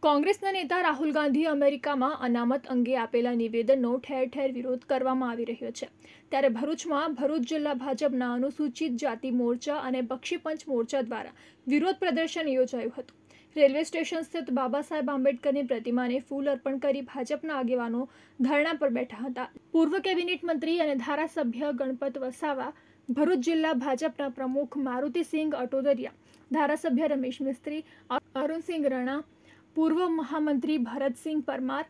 કોંગ્રેસના નેતા રાહુલ ગાંધી અમેરિકામાં અનામત અંગે આપેલા નિવેદનનો ઠેર ઠેર વિરોધ કરવામાં આવી રહ્યો છે। ત્યારે ભરૂચમાં ભરૂચ જિલ્લા ભાજપના અનુસૂચિત જાતિ મોરચા અને બક્ષીપંચ મોરચા દ્વારા વિરોધ પ્રદર્શન યોજાયું હતું। રેલવે સ્ટેશન સ્થિત બાબા સાહેબ આંબેડકરની પ્રતિમાને ફૂલ અર્પણ કરી ભાજપના આગેવાનો ધરણા પર બેઠા હતા। પૂર્વ કેબિનેટ મંત્રી અને ધારાસભ્ય ગણપત વસાવા, ભરૂચ જિલ્લા ભાજપના પ્રમુખ મારુતિસિંહ અટોદરિયા, ધારાસભ્ય રમેશ મિસ્ત્રી, અરુણસિંહ રણા, પૂર્વ મહામંત્રી ભરતસિંહ પરમાર,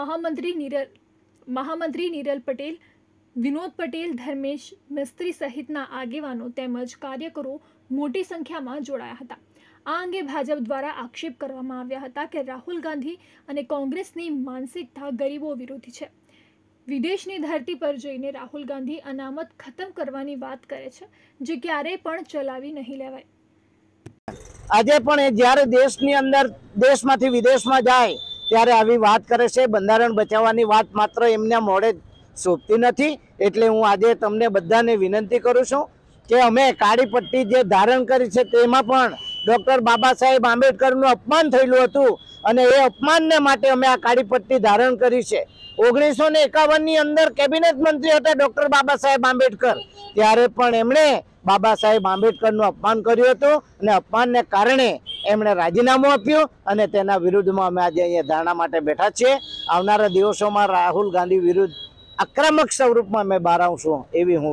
મહામંત્રી નીરલ પટેલ, વિનોદ પટેલ, ધર્મેશ મિસ્ત્રી સહિતના આગેવાનો તેમજ કાર્યકરો મોટી સંખ્યામાં જોડાયા હતા। આ અંગે ભાજપ દ્વારા આક્ષેપ કરવામાં આવ્યા હતા કે રાહુલ ગાંધી અને કોંગ્રેસની માનસિકતા ગરીબો વિરોધી છે। વિદેશની ધરતી પર જઈને રાહુલ ગાંધી અનામત ખતમ કરવાની વાત કરે છે, જે ક્યારેય પણ ચલાવી નહીં લેવાય। આજે પણ જ્યારે દેશની અંદર દેશમાંથી વિદેશમાં જાય ત્યારે આવી વાત કરે છે। બંધારણ બચાવવાની વાત માત્ર એમના મોઢે શોભતી નથી। એટલે હું આજે તમને બધાને વિનંતી કરું છું કે અમે કાળી પટ્ટી જે ધારણ કરી છે તેમાં પણ ડૉક્ટર બાબા સાહેબ આંબેડકરનું અપમાન થયેલું હતું અને એ અપમાનને માટે અમે આ કાળી પટ્ટી ધારણ કરી છે। 1951ની અંદર કેબિનેટ મંત્રી હતા ડૉક્ટર બાબા સાહેબ આંબેડકર, ત્યારે પણ એમણે બાબા સાહેબ આંબેડકરનું અપમાન કર્યું હતું અને અપમાનને કારણે એમણે રાજીનામું આપ્યું અને તેના વિરુદ્ધમાં અમે આજે અહીંયા ધારણા માટે બેઠા છીએ। આવનારા દિવસોમાં રાહુલ ગાંધી વિરુદ્ધ આક્રમક સ્વરૂપમાં અમે બહાર આવશું એવી હું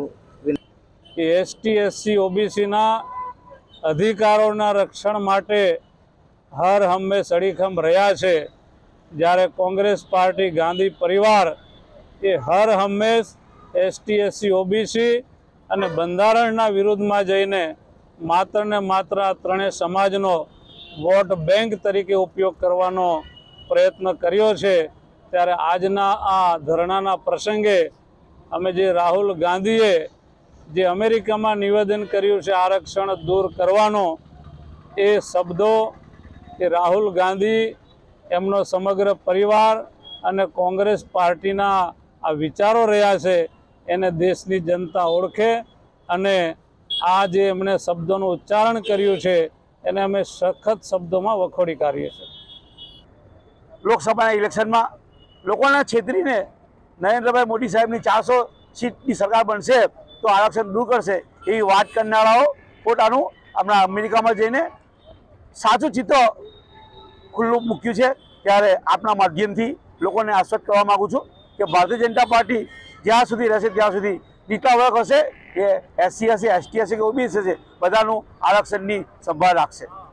એસટી એસસી ઓબીસીના અધિકારોના રક્ષણ માટે હર હંમેશ અડીખમ રહ્યા છે, જ્યારે કોંગ્રેસ પાર્ટી ગાંધી પરિવાર એ હર હંમેશ એસટી એસસી ઓબીસી અને બંધારણના વિરુદ્ધમાં જઈને માત્ર ને માત્ર આ ત્રણેય સમાજનો વોટ બેંક તરીકે ઉપયોગ કરવાનો પ્રયત્ન કર્યો છે। ત્યારે આજના આ ધરણાના પ્રસંગે અમે જે રાહુલ ગાંધીએ જે અમેરિકામાં નિવેદન કર્યું છે આરક્ષણ દૂર કરવાનો, એ શબ્દો એ રાહુલ ગાંધી, એમનો સમગ્ર પરિવાર અને કોંગ્રેસ પાર્ટીના આ વિચારો રહ્યા છે એને દેશની જનતા ઓળખે અને આ જે એમણે શબ્દોનું ઉચ્ચારણ કર્યું છે એને અમે સખત શબ્દોમાં વખોડી કાઢીએ છીએ। લોકસભાના ઇલેક્શનમાં લોકોને છેતરીને નરેન્દ્રભાઈ મોદી સાહેબની 400 સીટની સરકાર બનશે તો આરક્ષણ દૂર કરશે એવી વાત કરનારાઓ પોતાનું હમણાં અમેરિકામાં જઈને સાચું ચિત્ર ખુલ્લું મૂક્યું છે। ત્યારે આપના માધ્યમથી લોકોને આશ્વસ્ત કરવા માગું છું કે ભારતીય જનતા પાર્ટી જ્યાં સુધી રહેશે ત્યાં સુધી નીચલા વર્ગ હશે, એ એસસી હશે, એસટી હશે કે ઓબીસી હશે, બધાનું આરક્ષણની સંભાળ રાખશે।